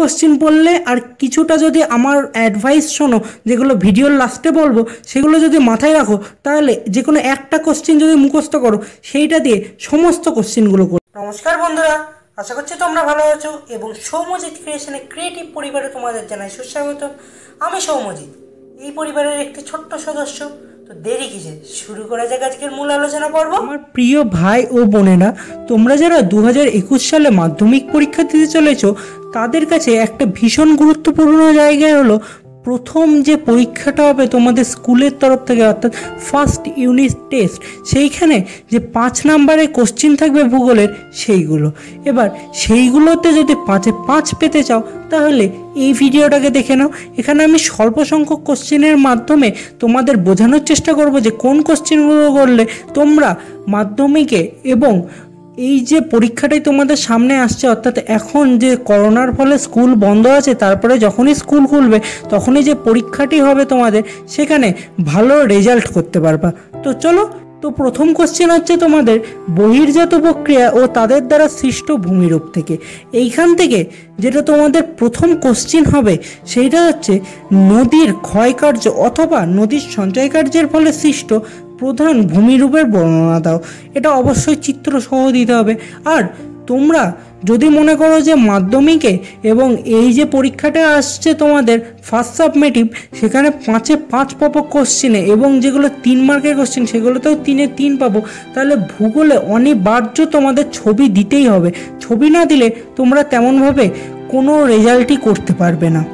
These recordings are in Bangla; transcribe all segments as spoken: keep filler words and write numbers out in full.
কোশ্চিন পড়লে আর কিছুটা যদি আমার অ্যাডভাইস শোনো, যেগুলো ভিডিওর লাস্টে বলবো, সেগুলো যদি মাথায় রাখো, তাহলে যে কোনো একটা কোশ্চিন যদি মুখস্থ করো, সেইটা দিয়ে সমস্ত কোশ্চিনগুলো করো। নমস্কার বন্ধুরা, আশা করছি তোমরা ভালো আছো এবং সৌম্যজিৎ ক্রিয়েশনের ক্রিয়েটিভ পরিবারে তোমাদের জানাই সুস্বাগত। আমি সৌম্যজিৎ, এই পরিবারের একটি ছোট্ট সদস্য। তো দেরি কিসে, শুরু করা যাক আজকের মূল আলোচনা পর্ব। আমার প্রিয় ভাই ও বোনেরা, তোমরা যারা দু হাজার একুশ সালে মাধ্যমিক পরীক্ষা দিতে চলেছ, তাদের কাছে একটা ভীষণ গুরুত্বপূর্ণ জায়গায় হলো প্রথম যে পরীক্ষাটা হবে তোমাদের স্কুলের তরফ থেকে, অর্থাৎ ফার্স্ট ইউনিট টেস্ট। সেইখানে যে পাঁচ নাম্বারে কোশ্চিন থাকবে ভূগোলের, সেইগুলো এবার সেইগুলোতে যদি পাঁচে পাঁচ পেতে চাও, তাহলে এই ভিডিওটাকে দেখে নাও। এখানে আমি স্বল্প সংখ্যক কোশ্চেনের মাধ্যমে তোমাদের বোঝানোর চেষ্টা করব যে কোন কোশ্চেনগুলো করলে তোমরা মাধ্যমিকে এবং এই যে পরীক্ষাটাই তোমাদের সামনে আসছে, অর্থাৎ এখন যে করোনার ফলে স্কুল বন্ধ আছে, তারপরে যখনই স্কুল খুলবে তখনই যে পরীক্ষাটি হবে তোমাদের, সেখানে ভালো রেজাল্ট করতে পারবা। তো চলো, তো প্রথম কোশ্চেন হচ্ছে তোমাদের বহির্জাত প্রক্রিয়া ও তাদের দ্বারা সৃষ্ট ভূমিরূপ থেকে। এইখান থেকে যেটা তোমাদের প্রথম কোশ্চেন হবে, সেইটা হচ্ছে নদীর ক্ষয়কার্য অথবা নদীর সঞ্চয় কার্যের ফলে সৃষ্ট প্রধান ভূমিরূপের বর্ণনা দাও। এটা অবশ্যই চিত্র সহ দিতে হবে। আর তোমরা যদি মনে করো যে মাধ্যমিকে এবং এই যে পরীক্ষাটা আসছে তোমাদের ফার্স্ট সাবমেটিভ, সেখানে পাঁচে পাঁচ পাবো কোশ্চেনে এবং যেগুলো তিন মার্কের কোশ্চেন সেগুলোতেও তিনে তিন পাবো, তাহলে ভূগোলে অনিবার্য তোমাদের ছবি দিতেই হবে। ছবি না দিলে তোমরা তেমনভাবে কোনো রেজাল্টই করতে পারবে না।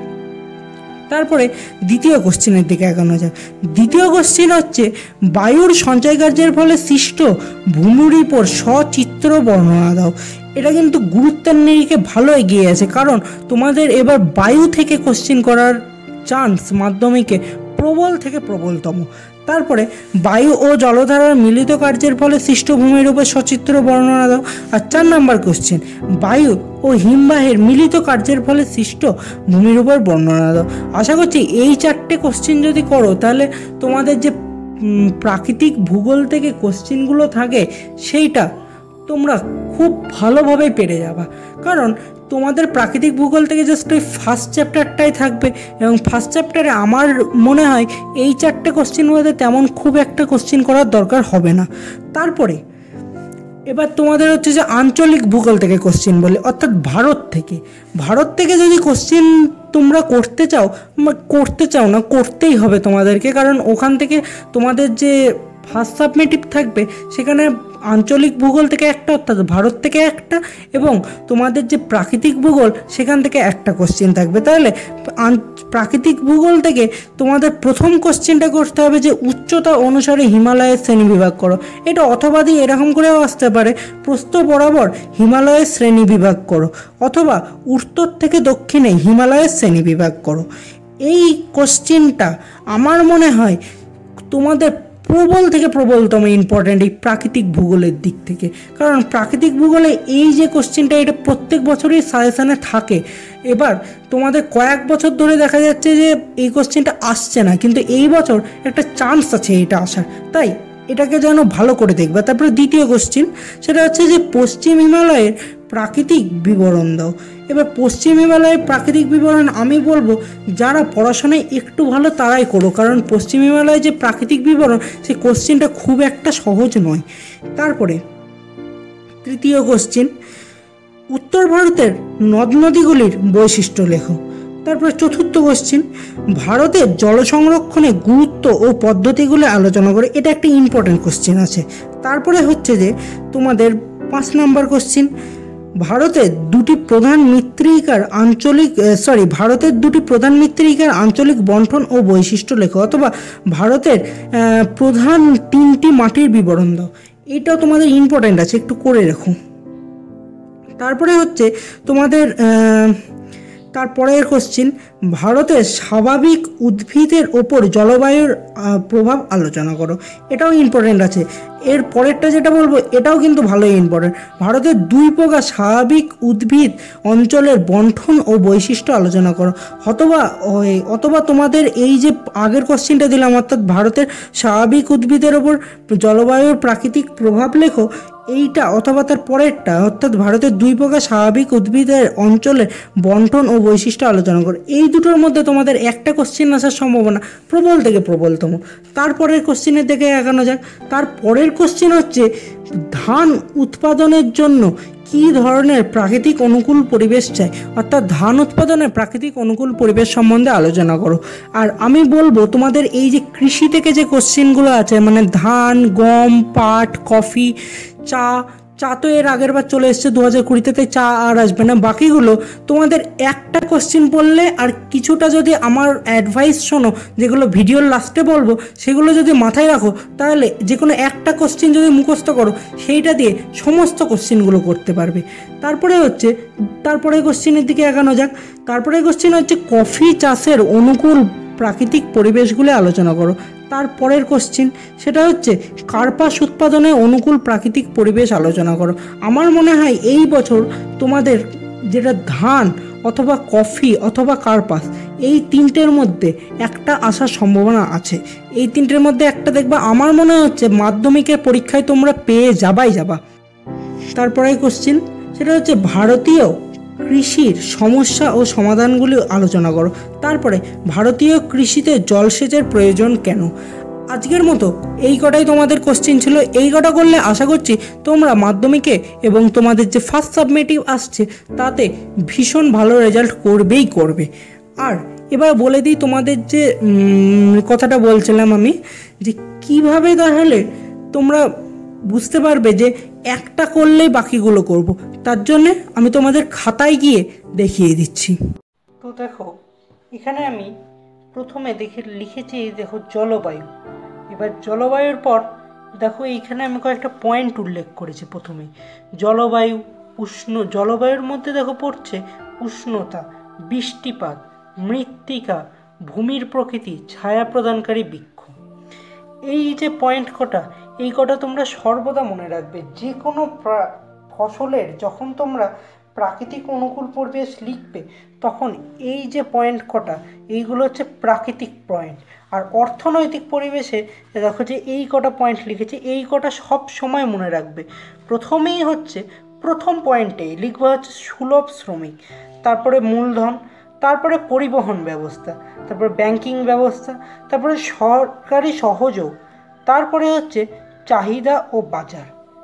তারপরে দ্বিতীয় কোশ্চেনের দিকে এগোনো যায়। দ্বিতীয় কোশ্চেন হচ্ছে বায়ুর সঞ্চয় কার্যের ফলে সৃষ্ট ভূমিরূপের সচিত্র বর্ণনা দাও। এটা কিন্তু গুরুত্বের নিরিখে ভালো এগিয়ে আছে, কারণ তোমাদের এবার বায়ু থেকে কোশ্চেন করার চান্স মাধ্যমিকে প্রবল থেকে প্রবলতম। তারপরে বায়ু ও জলধারার মিলিত কার্যের ফলে সৃষ্ট ভূমিরূপের সচিত্র বর্ণনা দাও। আর চার নাম্বার কোশ্চেন বায়ু ও হিমবাহের মিলিত কার্যের ফলে সৃষ্ট ভূমিরূপের বর্ণনা দাও। আশা করছি এই চারটে কোশ্চেন যদি করো, তাহলে তোমাদের যে প্রাকৃতিক ভূগোল থেকে কোশ্চেনগুলো থাকে, সেইটা তোমরা খুব ভালোভাবে পেরে যাবা। কারণ তোমাদের প্রাকৃতিক ভূগোল থেকে জাস্ট ওই ফার্স্ট চ্যাপ্টারটাই থাকবে এবং ফার্স্ট চ্যাপ্টারে আমার মনে হয় এই চারটে কোশ্চেন মধ্যে তেমন খুব একটা কোশ্চেন করার দরকার হবে না। তারপরে এবার তোমাদের হচ্ছে যে আঞ্চলিক ভূগোল থেকে কোশ্চেন বলে, অর্থাৎ ভারত থেকে। ভারত থেকে যদি কোশ্চেন তোমরা করতে চাও, করতে চাও না করতেই হবে তোমাদেরকে, কারণ ওখান থেকে তোমাদের যে ফার্স্ট সাবমেটিভ থাকবে, সেখানে আঞ্চলিক ভূগোল থেকে একটা, অর্থাৎ ভারত থেকে একটা, এবং তোমাদের যে প্রাকৃতিক ভূগোল সেখান থেকে একটা কোশ্চেন থাকবে। তাহলে প্রাকৃতিক ভূগোল থেকে তোমাদের প্রথম কোশ্চেনটা করতে হবে যে উচ্চতা অনুসারে হিমালয়ের শ্রেণীবিভাগ করো। এটা অথবা দিয়ে এরকম করেও আসতে পারে, প্রস্থ বরাবর হিমালয়ের শ্রেণীবিভাগ করো, অথবা উত্তর থেকে দক্ষিণে হিমালয়ের শ্রেণীবিভাগ করো। এই কোশ্চেনটা আমার মনে হয় তোমাদের প্রবল থেকে প্রবলতম ইম্পর্ট্যান্ট এই প্রাকৃতিক ভূগোলের দিক থেকে। কারণ প্রাকৃতিক ভূগোলে এই যে কোশ্চেনটা, এটা প্রত্যেক বছরই সাজেশানে থাকে। এবার তোমাদের কয়েক বছর ধরে দেখা যাচ্ছে যে এই কোশ্চেনটা আসছে না, কিন্তু এই বছর একটা চান্স আছে এটা আসার, তাই এটাকে যেন ভালো করে দেখবে। তারপরে দ্বিতীয় কোশ্চেন, সেটা হচ্ছে যে পশ্চিম হিমালয়ের প্রাকৃতিক বিবরণ দাও। এবার পশ্চিম হিমালয়ের প্রাকৃতিক বিবরণ আমি বলবো যারা পড়াশোনায় একটু ভালো তারাই করো, কারণ পশ্চিম হিমালয়ের যে প্রাকৃতিক বিবরণ, সেই কোশ্চেনটা খুব একটা সহজ নয়। তারপরে তৃতীয় কোশ্চেন, উত্তর ভারতের নদ নদীগুলির বৈশিষ্ট্য লেখো। তারপরে চতুর্থ কোশ্চেন, ভারতের জল সংরক্ষণে গুরুত্ব ও পদ্ধতিগুলো আলোচনা করে। এটা একটা ইম্পর্টেন্ট কোশ্চেন আছে। তারপরে হচ্ছে যে তোমাদের পাঁচ নাম্বার কোশ্চেন, ভারতের দুটি প্রধান মৃত্তিকার আঞ্চলিক সরি ভারতের দুটি প্রধান মৃত্তিকার আঞ্চলিক বন্টন ও বৈশিষ্ট্য লেখো, অথবা ভারতের প্রধান তিনটি মাটির বিবরণ দাও। এটাও তোমাদের ইম্পর্টেন্ট আছে, একটু করে রাখো। তারপরে হচ্ছে তোমাদের তারপরের কোশ্চেন, ভারতের স্বাভাবিক উদ্ভিদের ওপর জলবায়ুর প্রভাব আলোচনা করো। এটাও ইম্পর্টেন্ট আছে। এর পরেরটা যেটা বলবো এটাও কিন্তু ভালোই ইম্পর্টেন্ট। ভারতের দুই প্রকার স্বাভাবিক উদ্ভিদ অঞ্চলের বন্টন ও বৈশিষ্ট্য আলোচনা করো। অথবা ওই অথবা তোমাদের এই যে আগের কোশ্চিনটা দিলাম অর্থাৎ ভারতের স্বাভাবিক উদ্ভিদের ওপর জলবায়ুর প্রাকৃতিক প্রভাব লেখো, এইটা অথবা তার পরেরটা অর্থাৎ ভারতের দুই প্রকার স্বাভাবিক উদ্ভিদের অঞ্চলের বন্টন ও বৈশিষ্ট্য আলোচনা করো। এই দুটোর মধ্যে তোমাদের একটা কোশ্চিন আসার সম্ভাবনা প্রবল থেকে প্রবলতম। তারপরের কোশ্চিনের দিকে এগানো যাক। তারপরের কোশ্চিন হচ্ছে ধান উৎপাদনের জন্য কী ধরনের প্রাকৃতিক অনুকূল পরিবেশ চাই, অর্থাৎ ধান উৎপাদনের প্রাকৃতিক অনুকূল পরিবেশ সম্বন্ধে আলোচনা করো। আর আমি বলবো তোমাদের এই যে কৃষি থেকে যে কোশ্চিনগুলো আছে মানে ধান, গম, পাট, কফি, চা, চা তো এর আগের বার চলে এসছে দু হাজার কুড়িতে, তাই চা আর আসবে না। বাকিগুলো তোমাদের একটা কোশ্চিন পড়লে আর কিছুটা যদি আমার অ্যাডভাইস শোনো, যেগুলো ভিডিওর লাস্টে বলবো, সেগুলো যদি মাথায় রাখো, তাহলে যে কোনো একটা কোশ্চিন যদি মুখস্থ করো সেইটা দিয়ে সমস্ত কোশ্চিনগুলো করতে পারবে। তারপরে হচ্ছে তারপরে কোশ্চিনের দিকে এগানো যাক। তারপরে কোশ্চিন হচ্ছে কফি চাষের অনুকূল প্রাকৃতিক পরিবেশগুলো আলোচনা করো। তারপরের কোশ্চিন সেটা হচ্ছে কার্পাস উৎপাদনে অনুকূল প্রাকৃতিক পরিবেশ আলোচনা করো। আমার মনে হয় এই বছর তোমাদের যেটা ধান অথবা কফি অথবা কার্পাস, এই তিনটের মধ্যে একটা আসার সম্ভাবনা আছে। এই তিনটের মধ্যে একটা দেখবা, আমার মনে হচ্ছে মাধ্যমিকের পরীক্ষায় তোমরা পেয়ে যাবাই যাবা। তারপরে কোশ্চিন সেটা হচ্ছে ভারতীয় কৃষির সমস্যা ও সমাধানগুলি আলোচনা করো। তারপরে ভারতীয় কৃষিতে জলসেচের প্রয়োজন কেন। আজকের মতো এই কটাই তোমাদের কোশ্চিন ছিল। এই কটা করলে আশা করছি তোমরা মাধ্যমিকে এবং তোমাদের যে ফার্স্ট সাবমিটিভ আসছে তাতে ভীষণ ভালো রেজাল্ট করবেই করবে। আর এবার বলে দিই তোমাদের যে কথাটা বলছিলাম আমি, যে কিভাবে তাহলে তোমরা বুঝতে পারবে যে একটা করলেই বাকিগুলো করব, তার জন্যে আমি তোমাদের খাতায় গিয়ে দেখিয়ে দিচ্ছি। তো দেখো এখানে আমি প্রথমে দেখে লিখেছি, দেখো জলবায়ু। এবার জলবায়ুর পর দেখো এইখানে আমি কয়েকটা পয়েন্ট উল্লেখ করেছি। প্রথমে জলবায়ু, উষ্ণ, জলবায়ুর মধ্যে দেখো পড়ছে উষ্ণতা, বৃষ্টিপাত, মৃত্তিকা, ভূমির প্রকৃতি, ছায়া প্রদানকারী বৃক্ষ। এই যে পয়েন্ট কটা, এই কটা তোমরা সর্বদা মনে রাখবে। যে কোনো ফসলের যখন তোমরা প্রাকৃতিক অনুকূল পরিবেশ লিখবে তখন এই যে পয়েন্ট কটা, এইগুলো হচ্ছে প্রাকৃতিক পয়েন্ট। আর অর্থনৈতিক পরিবেশে দেখো যে এই কটা পয়েন্ট লিখেছি, এই কটা সব সময় মনে রাখবে। প্রথমেই হচ্ছে প্রথম পয়েন্টেই লিখবো হচ্ছে সুলভ শ্রমিক, তারপরে মূলধন, তারপরে পরিবহন ব্যবস্থা, তারপরে ব্যাংকিং ব্যবস্থা, তারপরে সরকারি সহযোগ, তারপরে হচ্ছে চাহিদা ও বাজার।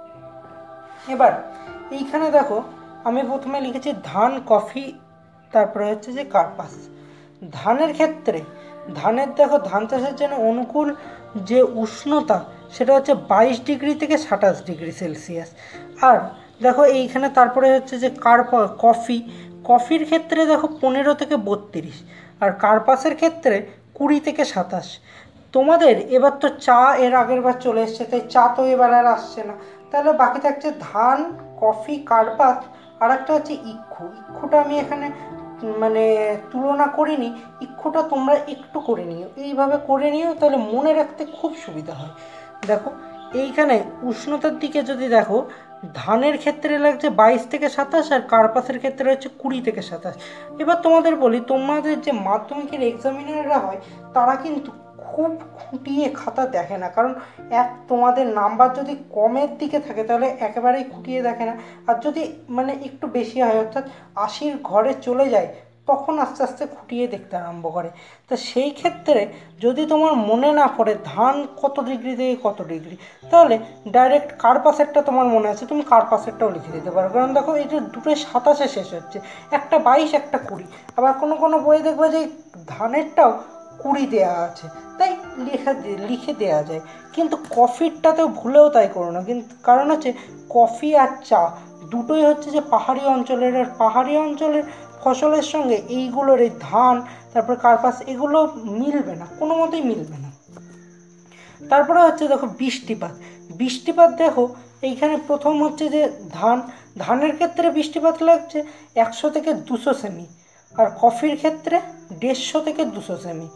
এবার এইখানে দেখো আমি প্রথমে লিখেছি ধান, কফি, তারপরে হচ্ছে যে কার্পাস। ধানের ক্ষেত্রে ধানের দেখো ধান চাষের জন্য অনুকূল যে উষ্ণতা সেটা হচ্ছে বাইশ ডিগ্রি থেকে সাতাশ ডিগ্রি সেলসিয়াস। আর দেখো এইখানে তারপরে হচ্ছে যে কার্পা কফি কফির ক্ষেত্রে দেখো পনেরো থেকে বত্রিশ, আর কার্পাসের ক্ষেত্রে কুড়ি থেকে সাতাশ। তোমাদের এবার তো চা এর আগের বার চলে এসছে, তাই চা তো এবার আর আসছে না। তাহলে বাকি থাকছে ধান, কফি, কার্পাস, আর একটা হচ্ছে ইক্ষু। ইক্ষুটা আমি এখানে মানে তুলনা করিনি, ইক্ষুটা তোমরা একটু করে নিও, এইভাবে করে নিও, তাহলে মনে রাখতে খুব সুবিধা হয়। দেখো এইখানে উষ্ণতার দিকে যদি দেখো, ধানের ক্ষেত্রে লাগছে বাইশ থেকে সাতাশ, আর কার্পাসের ক্ষেত্রে হচ্ছে কুড়ি থেকে সাতাশ। এবার তোমাদের বলি, তোমাদের যে মাধ্যমিকের এক্সামিনাররা হয় তারা কিন্তু খুব খুঁটিয়ে খাতা দেখে না, কারণ এক তোমাদের নাম্বার যদি কমের দিকে থাকে তাহলে একেবারেই খুঁটিয়ে দেখে না, আর যদি মানে একটু বেশি হয় অর্থাৎ আশির ঘরে চলে যায় তখন আস্তে আস্তে খুঁটিয়ে দেখতে আরম্ভ করে। তা সেই ক্ষেত্রে যদি তোমার মনে না পড়ে ধান কত ডিগ্রি থেকে কত ডিগ্রি, তাহলে ডাইরেক্ট কার্পাসেরটা তোমার মনে আছে, তুমি কার্পাসেরটাও লিখে দিতে পারো। কারণ দেখো এই যে দুটো সাতাশে শেষ হচ্ছে, একটা বাইশ একটা কুড়ি। আবার কোনো কোনো বই দেখবে যে ধানেরটাও কুড়ি দেওয়া আছে, তাই লেখা লিখে দেওয়া যায়। কিন্তু কফিরটাতেও ভুলেও তাই করো না, কিন্তু কারণ হচ্ছে কফি আর চা দুটোই হচ্ছে যে পাহাড়ি অঞ্চলের, আর পাহাড়ি অঞ্চলের ফসলের সঙ্গে এইগুলোর এই ধান তারপর কার্পাস এগুলো মিলবে না, কোনো মতেই মিলবে না। তারপরে হচ্ছে দেখো বৃষ্টিপাত। বৃষ্টিপাত দেখো এইখানে প্রথম হচ্ছে যে ধান, ধানের ক্ষেত্রে বৃষ্টিপাত লাগছে একশো থেকে দুশো সেমি, আর কফির ক্ষেত্রে দেড়শো থেকে দুশো সেমি,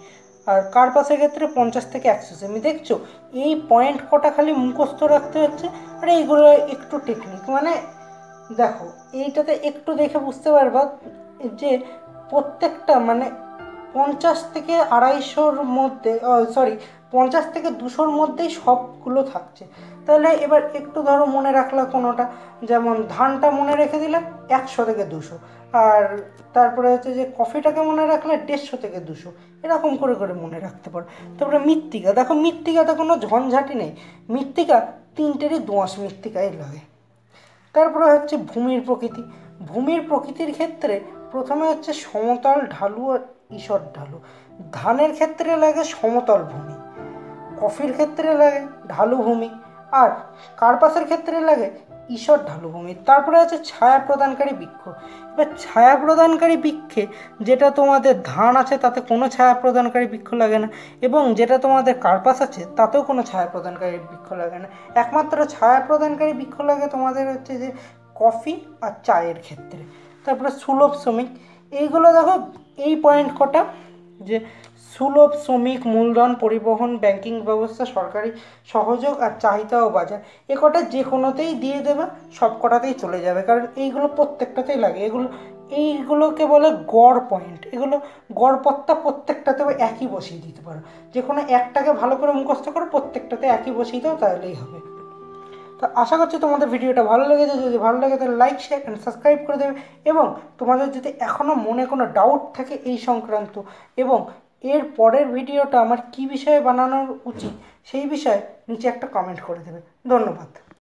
আর কার্পাসের ক্ষেত্রে পঞ্চাশ থেকে একশো সেমি। দেখছো এই পয়েন্ট কটা খালি মুখস্থ রাখতে হচ্ছে, আর এইগুলো একটু টেকনিক। মানে দেখো এইটাতে একটু দেখে বুঝতে পারবা যে প্রত্যেকটা মানে পঞ্চাশ থেকে আড়াইশোর মধ্যে, সরি পঞ্চাশ থেকে দুশোর মধ্যেই সবগুলো থাকছে। তাহলে এবার একটু ধরো মনে রাখলা কোনোটা, যেমন ধানটা মনে রেখে দিলে একশো থেকে দুশো, আর তারপরে হচ্ছে যে কফিটাকে মনে রাখলে দেড়শো থেকে দুশো, এরকম করে করে মনে রাখতে পারো। তারপরে মৃত্তিকা, দেখো মৃত্তিকাতে কোনো ঝঞ্ঝাটি নেই, মৃত্তিকা তিনটেরই দোঁয়াশ মৃত্তিকাই লাগে। তারপরে হচ্ছে ভূমির প্রকৃতি। ভূমির প্রকৃতির ক্ষেত্রে প্রথমে হচ্ছে সমতল, ঢালু আর ঈষৎ ঢালু। ধানের ক্ষেত্রে লাগে সমতল ভূমি, কফির ক্ষেত্রে লাগে ঢালু ভূমি, আর কার্পাসের ক্ষেত্রে লাগে ঈষৎ ঢালু ভূমি। তারপরে আছে ছায়া প্রদানকারী বৃক্ষ। এবার ছায়া প্রদানকারী বৃক্ষে যেটা তোমাদের ধান আছে তাতে কোনো ছায়া প্রদানকারী বৃক্ষ লাগে না, এবং যেটা তোমাদের কার্পাস আছে তাতেও কোনো ছায়া প্রদানকারী বৃক্ষ লাগে না। একমাত্র ছায়া প্রদানকারী বৃক্ষ লাগে তোমাদের হচ্ছে যে কফি আর চায়ের ক্ষেত্রে। তারপরে সুলভ শ্রমিক, এইগুলো দেখো এই পয়েন্ট কটা যে সুলভ শ্রমিক, মূলধন, পরিবহন, ব্যাংকিং ব্যবস্থা, সরকারি সহযোগ আর চাহিদা ও বাজার, এ কটা যে কোনোতেই দিয়ে দেবে, সব কটাতেই চলে যাবে, কারণ এইগুলো প্রত্যেকটাতেই লাগে। এগুলো এইগুলোকে বলে গড় পয়েন্ট, এগুলো গড়পত্তা প্রত্যেকটাতেও একই বসিয়ে দিতে পারো। যে কোনো একটাকে ভালো করে মুখস্থ করো, প্রত্যেকটাতে একই বসিয়ে দাও, তাহলেই হবে। তো আশা করছি তোমাদের ভিডিওটা ভালো লেগেছে। যদি ভালো লাগে তাহলে লাইক, শেয়ার অ্যান্ড সাবস্ক্রাইব করে দেবে, এবং তোমাদের যদি এখনও মনে কোনো ডাউট থাকে এই সংক্রান্ত, এবং এর পরের ভিডিওটা আমার কী বিষয়ে বানানো উচিত সেই বিষয়ে নিচে একটা কমেন্ট করে দেবে। ধন্যবাদ।